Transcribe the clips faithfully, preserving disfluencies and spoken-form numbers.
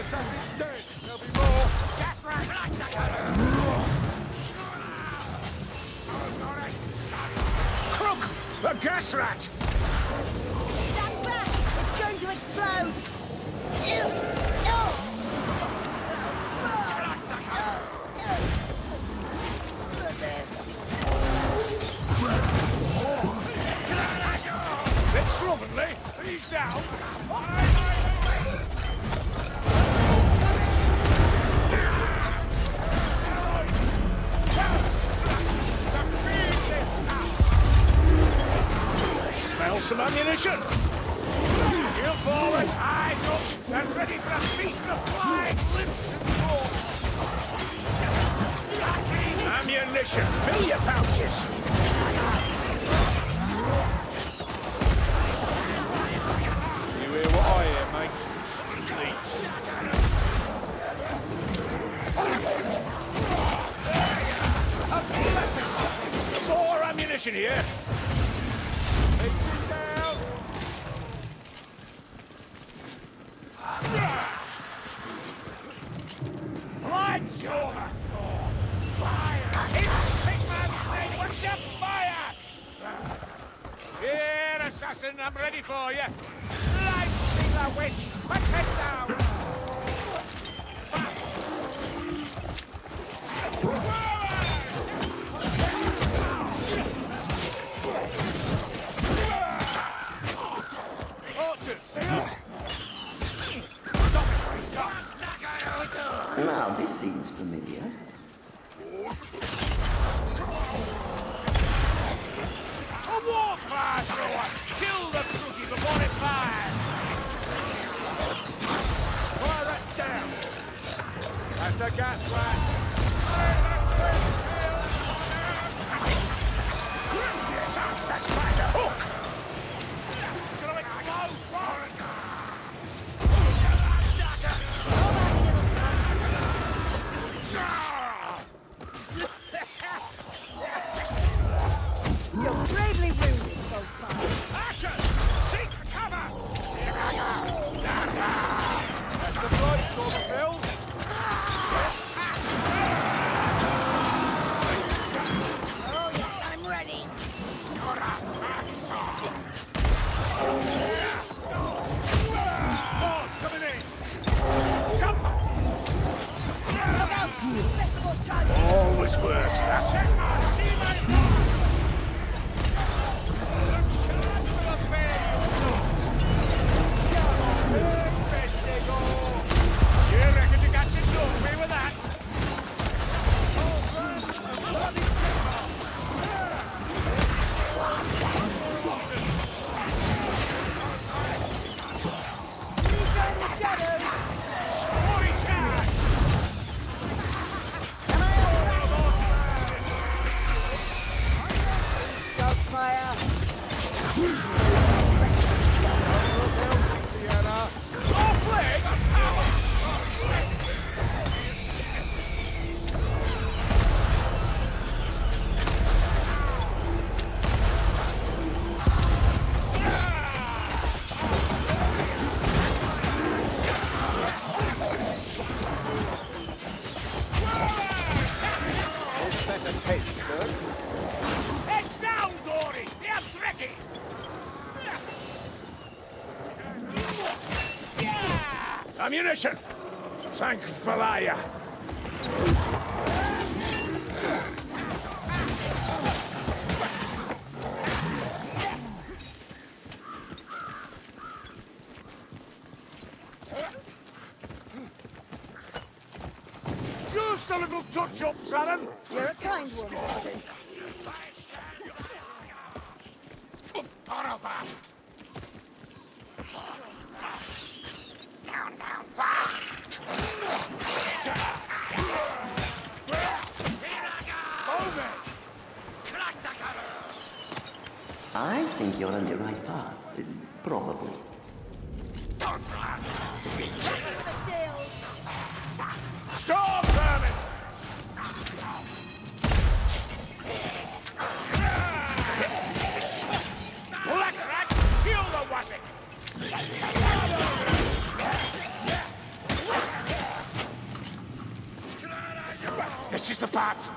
assassin's dead. There'll be more. Gas rat. Crook! The gas rat! Stand back! It's going to explode! Ew. Oh. Let's slovenly. He's down. Smell some ammunition. Heel forward, eyes up, and ready for a feast of flying limbs and claws. Ammunition, fill your pouches. You hear what I hear, mate? Leech. More ammunition here. Take it down. Light shoulder. Fire! It's six man! Hey, what's your fire? Here, assassin, I'm ready for you. Light the witch! Put it down! Now, this seems familiar. A war fire thrower! Kill the crookie before it fires! Fire that's down! That's a gas rat! That's fire the hook! It's gonna explode! You're bravely wounded, Saltzpyre. Action! Seek cover! That's the blood, Stormfield! Oh, yes, I'm ready. Ball coming in! Jump! Look out! Festival charge! Always works, that. You reckon you got to do me with that? Rejoin the shadows! Body charge! Saltzpyre! Sienna! Off leg! This better taste good. Heads down, Dory! You're tricky! Yeah! Ammunition! Thank Valaya! Just a little touch-up, Salon! You're a kind woman. Down, down! I think you're on the right path. Probably. Ready for the shield! Storm vermin! Black rat, kill the wasset! This is the path.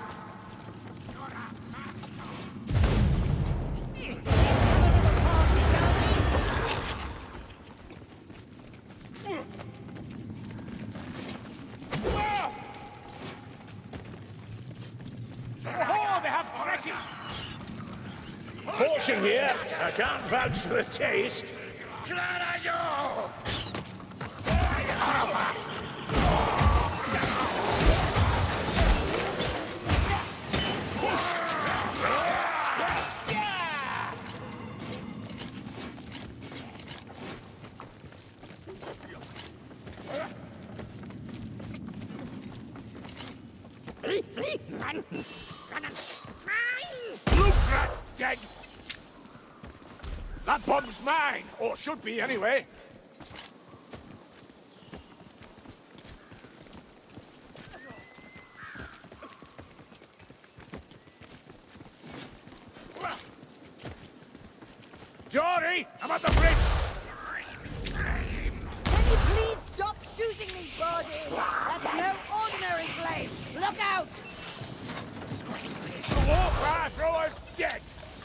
Oh, they have trekking. Portion here. I can't vouch for the taste. Glad I know. Look, rat's dead. That bomb's mine, or should be anyway. Jory, I'm at the bridge. Can you please stop shooting these bodies? That's no ordinary place. Look out! The war cry thrower's dead.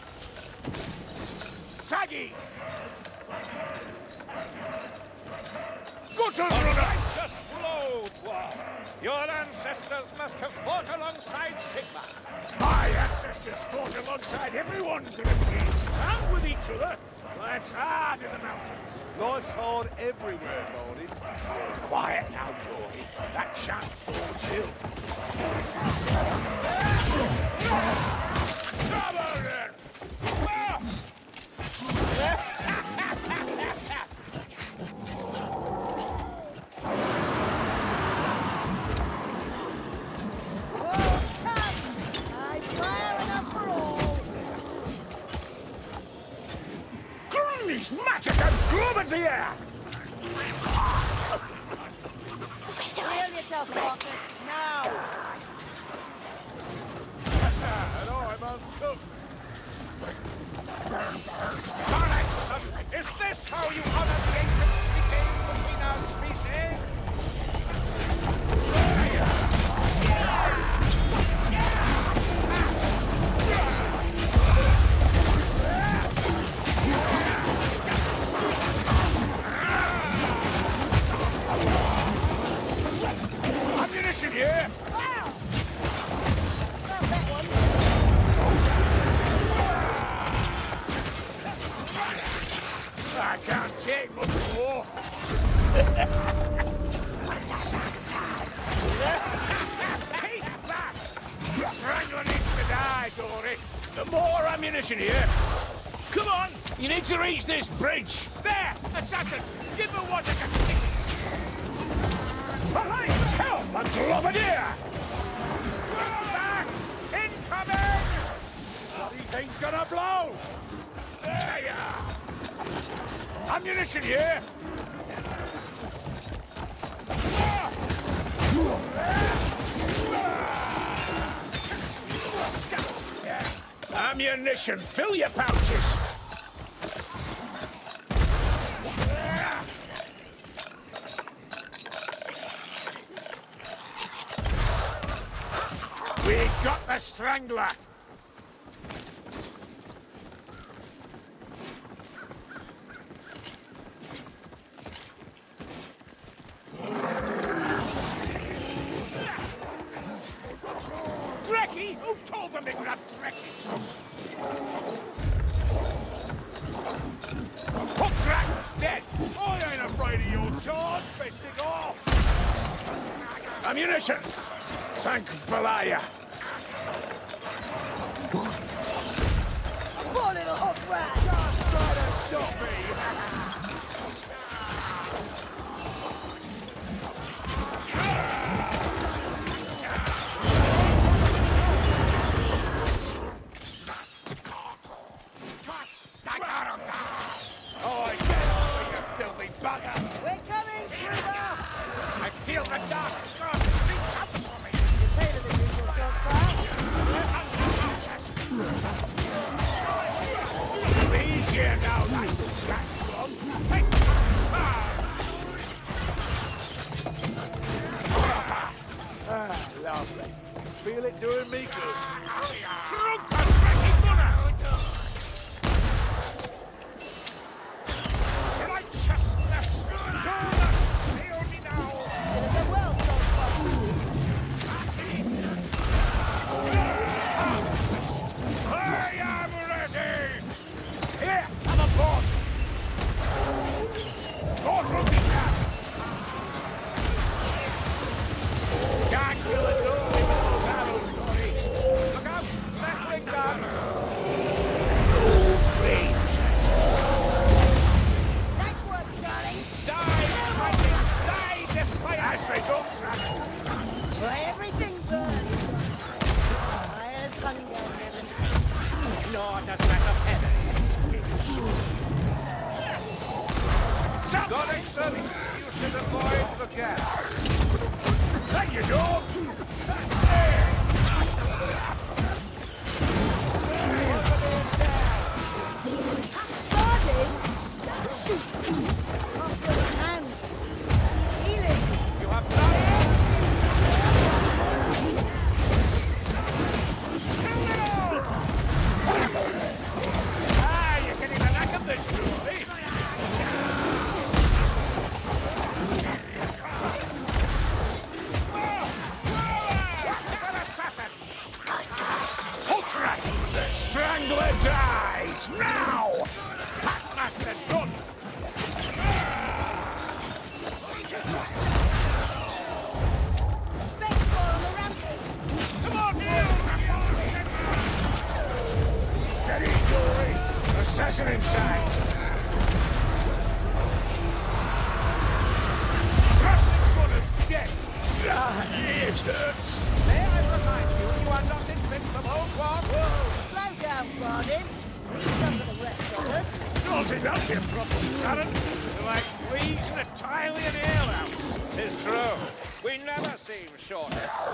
Saggy. Good Righteous blood. Your ancestors must have fought alongside Sigma. My ancestors fought alongside everyone, Grimgate, and with each other. Life's hard in the mountains. Life's hard everywhere, Martin. Quiet now, Geordie. That chap bodes ill. Come on, then! Oh, come! I fire enough for all. He's massacred! Glove at the air! Heal yourself, Marcus, now! And I'm uncooked. Correct, son. Is this how you honor the ancient treaties between our species? Ammunition here! Wow! Well, that one. I can't take much more. Take that! Strangler needs to die, Dory. The more ammunition here. Come on! You need to reach this bridge. There! Assassin! Give me what I can stick. Behind! Help! A globadier! Back! Incoming! Bloody thing's gonna blow! There you are! Ammunition here! Ammunition! Fill your pouches! We got the Strangler! Trekkie? Who told them they could have Trekkie? Hookrat's dead! I ain't afraid of your charge, Festigal! Ammunition! Thank Valaya! Poor little hook rat! Just try to stop me! Oh, I get it, you filthy bugger! We're coming, Gruber! I feel the dark God reach out for me! You paid us a usual sort, Easier now, like the scratch from. Hey! Ah, Arthur. Feel it doing me good. Drunk and freaking gunner! Righteousness to the Hear me now! Deliver well, Songfox. I am ready! Here, I'm on board! Go through this hat! Can't kill a dog with those arrows, Dory! Look out! Left wing down! Nice work, darling. Die, fighting! Die, defiant! As they go, Why, everything burns. Fire's hunger never ceases. nor does that of heaven. Got it, sir. You should avoid the gas. There you go! Guarding? Shoot! Off your hands. Healing. You have done Ah, you're getting the knack of this, Julie. The Strangler dies now! Packmaster done! Vengeful on the rampage. Come on, you! Steady, Dory! Assassin in sight! Wrestling gunners dead! Ah, it hurts! May I remind you, you are not invincible, Quad? Slow down, Guarding. Some for the rest of us. Don't it up, you proper Sharon! You're like fleas in a Tylian alehouse. It's true. We never seem short.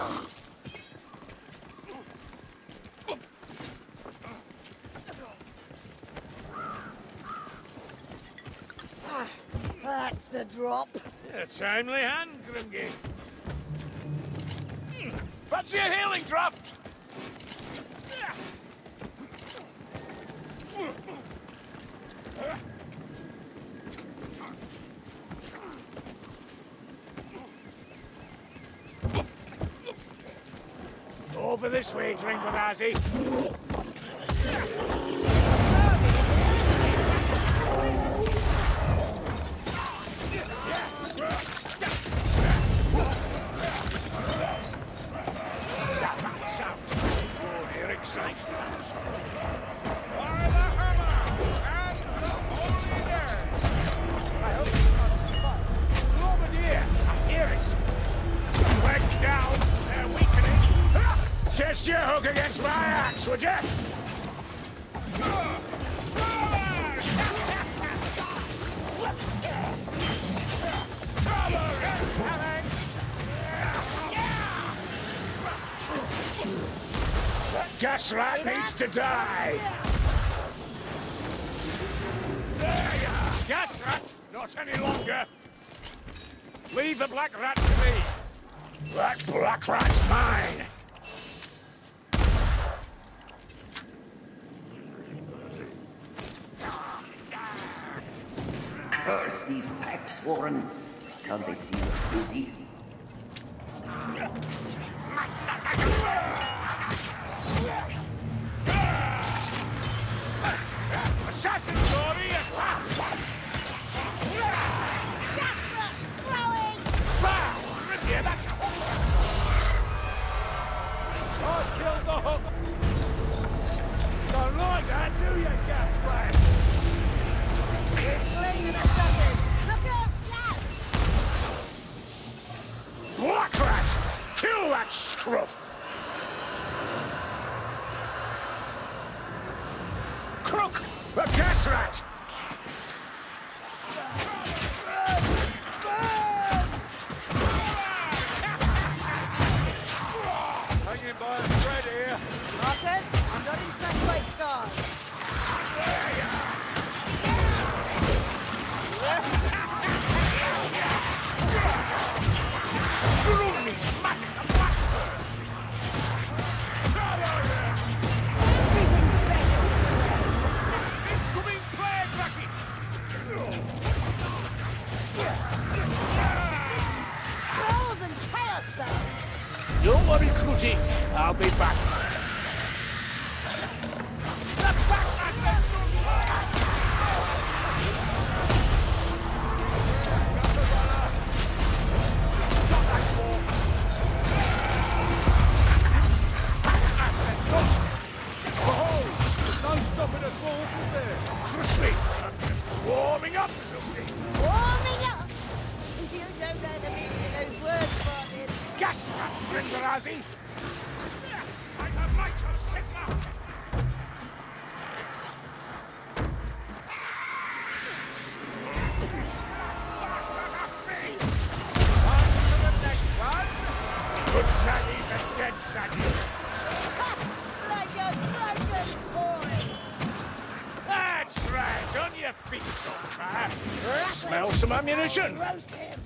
That's the drop. A timely hand, Grimgate. Hmm. Fancy a healing draft? Over this way, Dringlenazi. Sounds good here, exciting. By the hammer and the holy name. I hope it's not spot. Over here, I hear it. Wedge down, they're weakening. Test your hook against my axe, would you? That gas rat needs to die. There you are. Gas rat, not any longer. Leave the black rat to me. That black rat's mine. Curse these packs, Warren. Can't they see we're busy? Assassin Dory, attack! Throwing! Bah! Yeah, that's I killed the hook! Don't like that, do you, Gaslight? Slaying an assassin! Look out, flash! Black rat! Kill that scruff! Crook! The gas rat! Hanging by a thread here. Marcus, I'm not impressed by scars. Ruin me, smash it, a blackbird! duty. I'll be back. That's back, Stopping us all from there. trust me, I'm just warming up or something. Warming up! You don't know the meaning of those words, Martin. Gas that, Bringarazzi! I'm a righteous Sigma! On to the next one. Good Sadie's a dead Sadie. Like a broken toy! That's right, on your feet, old fire. Smell some ammunition. Roast him!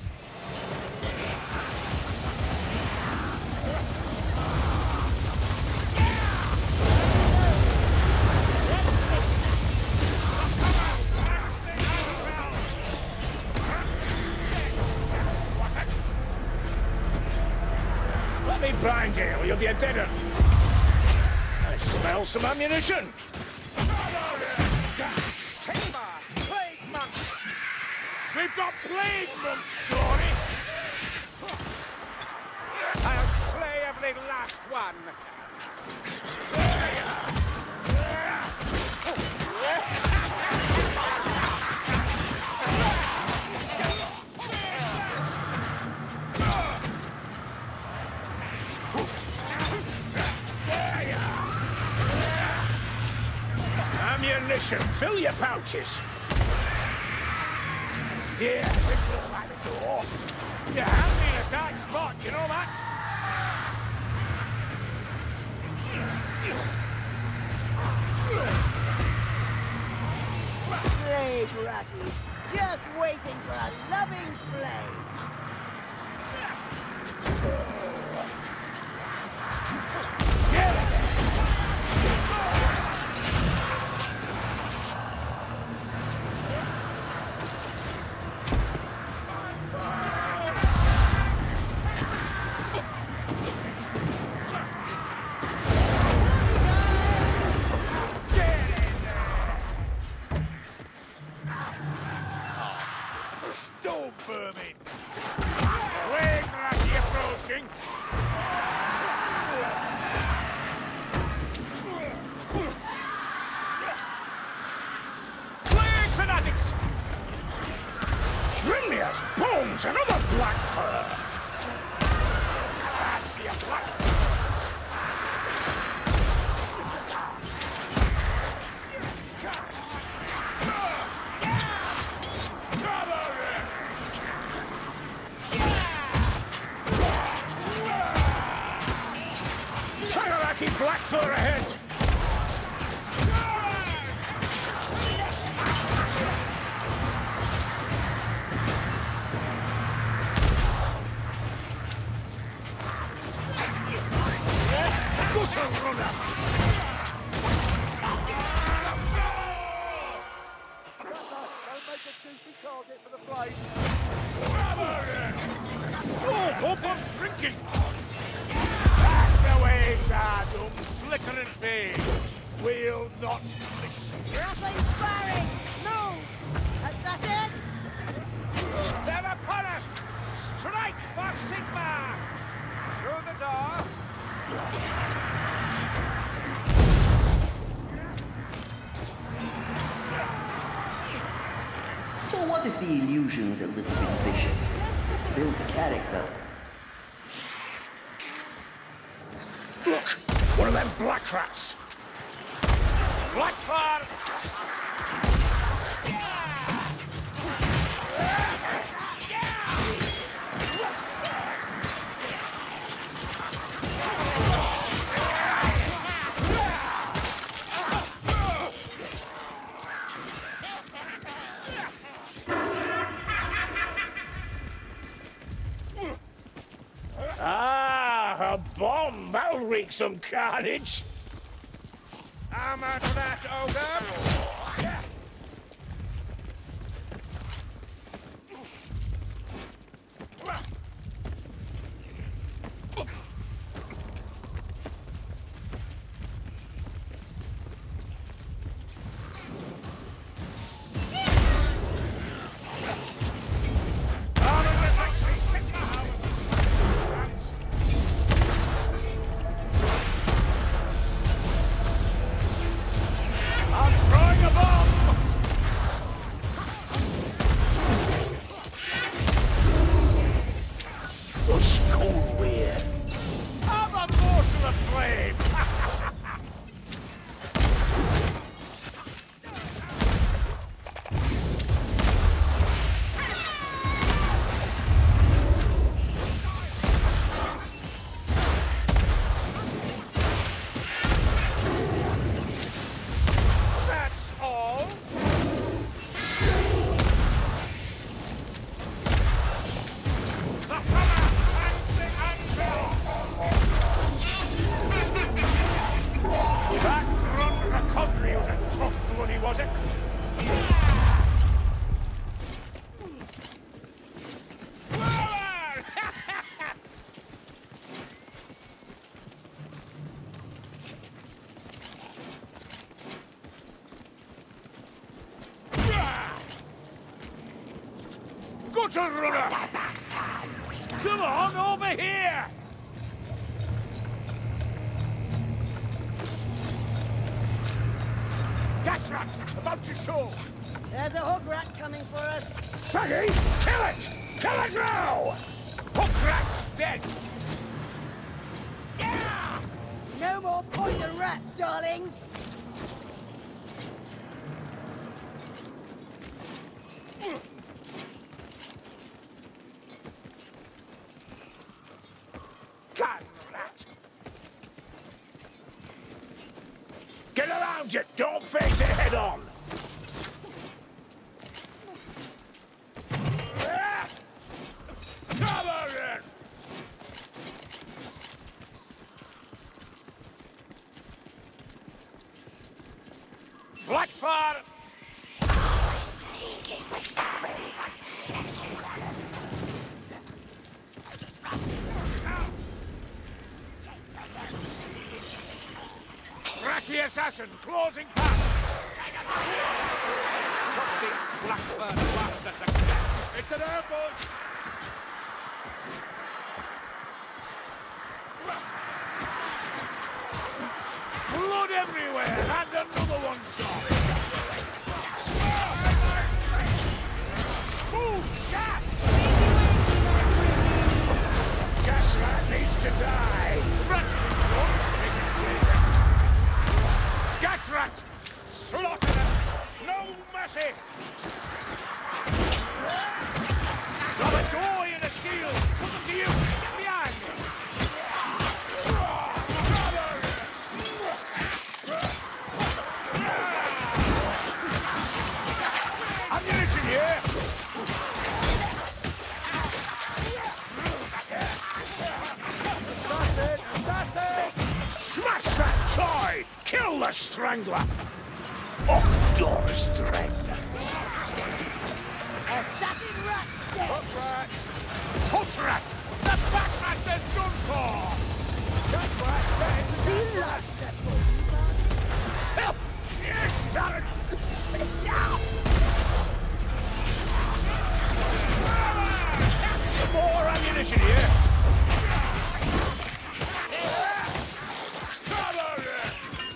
Let me blind you, or you'll be a dead un. I smell some ammunition. Sigma, plague monk. We've got plague monks, Dory. I'll slay every last one. Ammunition, fill your pouches. Yeah, this looks like the door. You have me in a tight spot, you know that? Plague ratties, just waiting for a loving flame. Storm vermin. Plague ratty approaching. Plague fanatics! Grimlia's bones, another black fur! I see a black Sagaraki black fur ahead! Gusel runner! Don't make a juicy target for the flame. Oh, hope I'm drinking! That's the way, Zardum. Flicker and fade. We'll not listen. Nothing firing! Move! Assassin! They're upon us. Strike for Sigma. Through the door. So what if the illusion's a little bit vicious? Builds character. Look! One of them black rats! Black fire! Ah, a bomb! That'll wreak some carnage! I'm out of that, ogre. That's cool, weird. I'm a morsel of flame. Gutter runner! Come on, over here! Gas rat, about to show! There's a hook rat coming for us. Shaggy, kill it! Kill it now! Hook rat's dead! Yeah! No more poison rat, darlings! Gun rat! Get around you! Don't face it head on! Cover it! Blackfire! Cracky assassin, closing path! Put these Blackfire bastards again! It's an ambush! Blood everywhere, and another one's gone! Move, gas! Gas rat needs to die! Gas rat! Slaughter them! No mercy! Grab a door and a shield! Put them to you! Get behind me! Ammunition here! Assassin! Assassin! Smash that toy! Kill the strangler! Off door strength! Assassin rat dead! Hook rat! Hook rat! The Backmaster's done for! Gas rat! Dead! Do you like that boy? Help! Yes, Darren! Some more ammunition here! Cover it!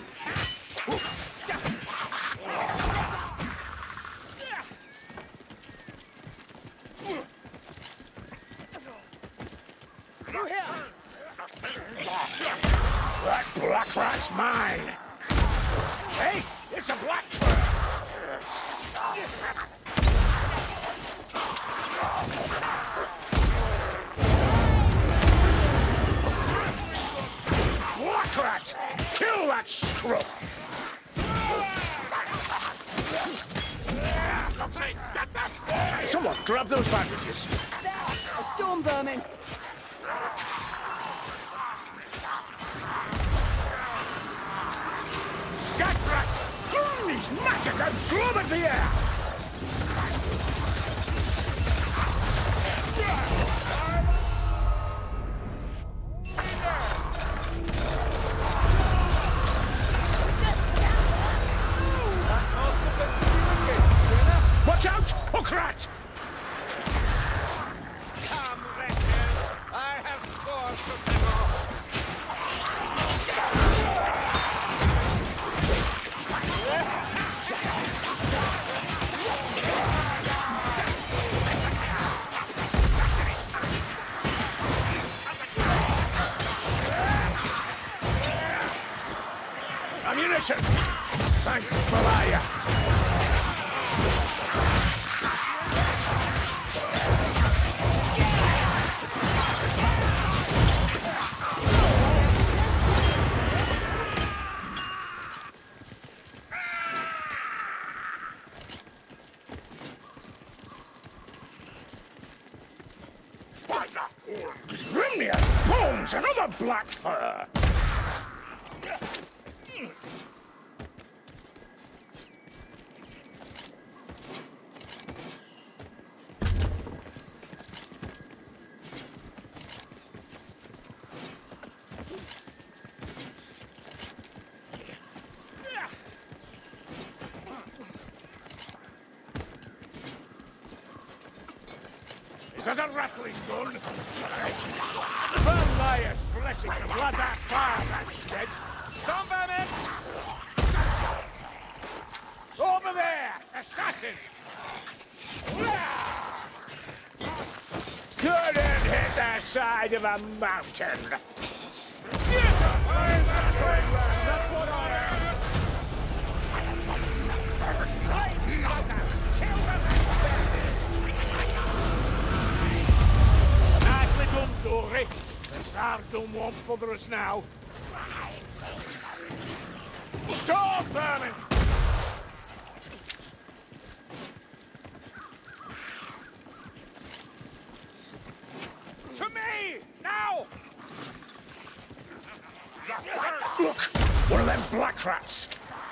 Through here! That black rat's mine! Hey, it's a blackbird! Black rat! Kill that scruff! Someone grab those bandages! A storm vermin! Gas rat! He's magic and glove at the air! Watch out! Hook rat! Come, wretches! I have scores to settle! assassin! Thank Malaya! Grimnir! Bones! Another black fur! Is that a rattling gun? Vermeyer's blessing to blood that fire, that's dead. Stand vermin! Over there! Assassin! Couldn't hit the side of a mountain! That's what I am! Nicely done, Dory. The Tsardom won't bother us now. Stop, vermin! To me! Now! Look! One of them black rats!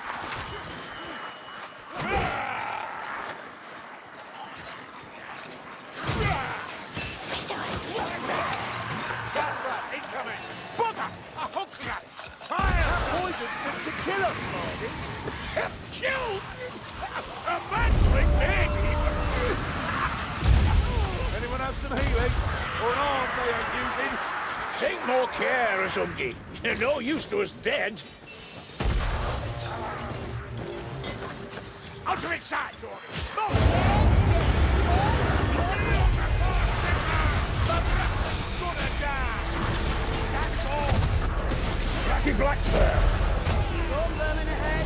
Bugger! A hook rat! Fire! Poison fit to kill us, Marty! Killed! A man-bring baby! Anyone have some healing? Or an arm they are using? Take more care, Azungi. You're no use to us dead. Out of its side, Dory! Move! Blacky black fur! Storm vermin ahead.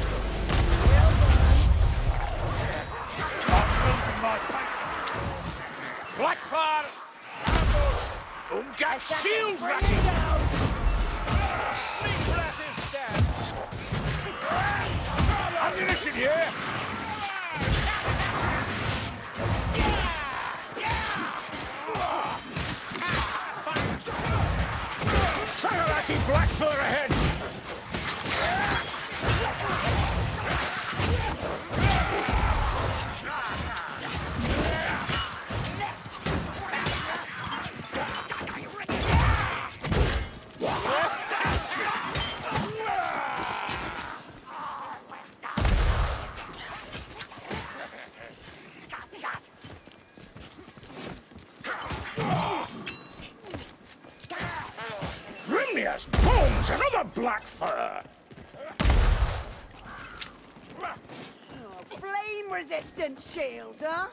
Stop losing my pack! Black fur! Ungat shield ratty! Sneak rat is dead! Ammunition here! Sagarati black fur ahead! Grimnir's bones! Another black fur! Oh, flame-resistant shields, huh?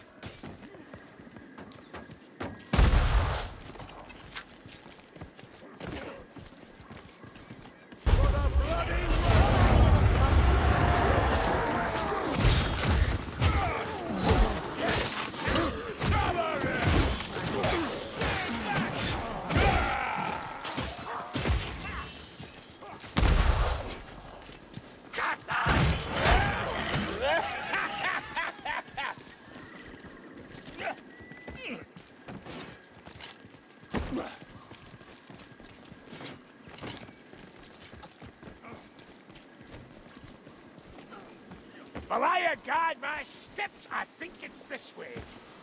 Malaya, guide my steps. I think it's this way.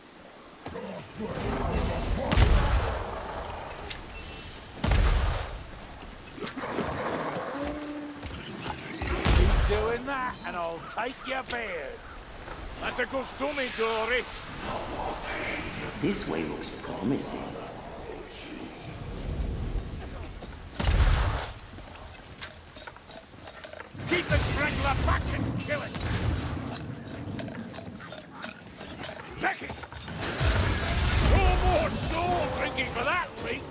Keep doing that, and I'll take your beard. That's a good dummy, Dory. This way looks promising. Keep the strangler back and kill it! Take it! No more soul drinking for that reach!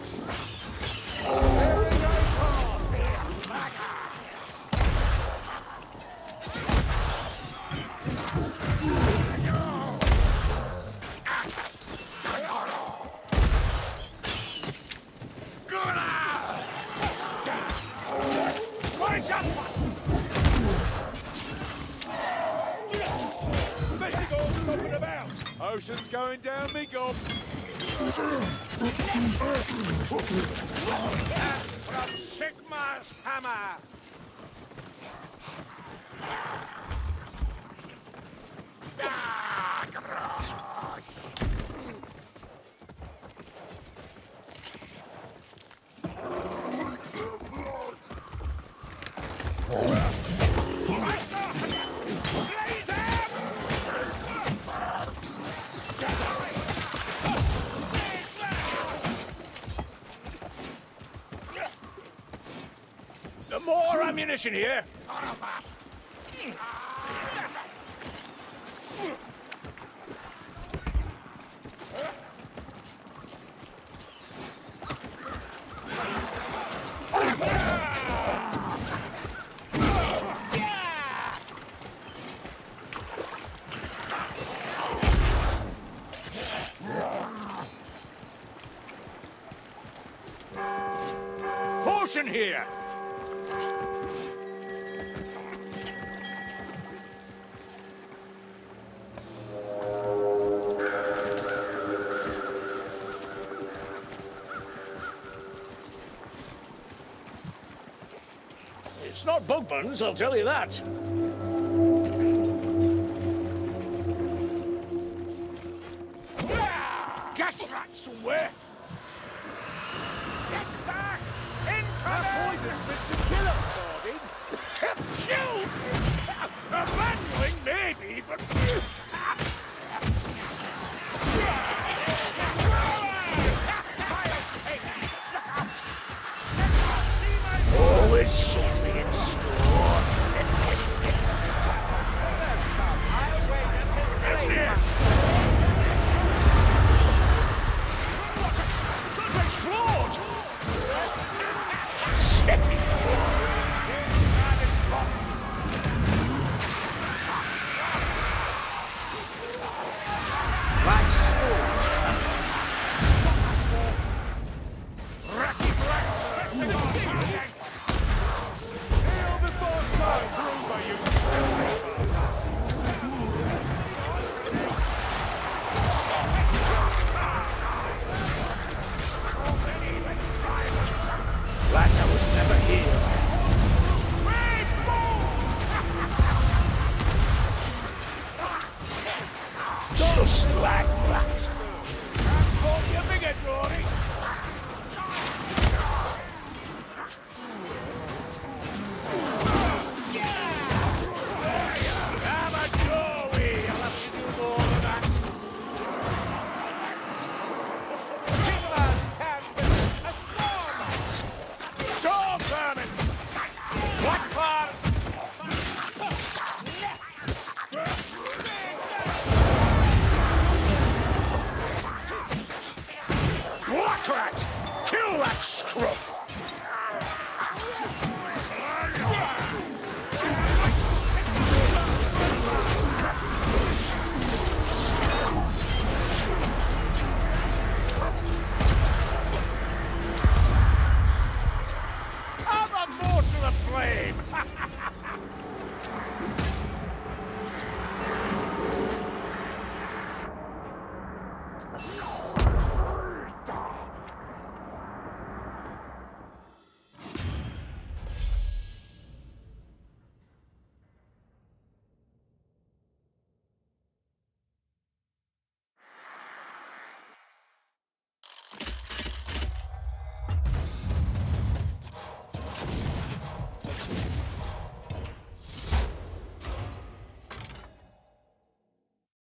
potion's going down me gob. From Sigma's hammer. The more ammunition here. Potion here. It's not bug buns, I'll tell you that. Gas rats worth. Get back! Into poison's meant to kill us, Sardine. Kill? A rattling, maybe, but... Always something in store. I'll wait until And late. this. That's explode! Shit! Like swords. Racky black.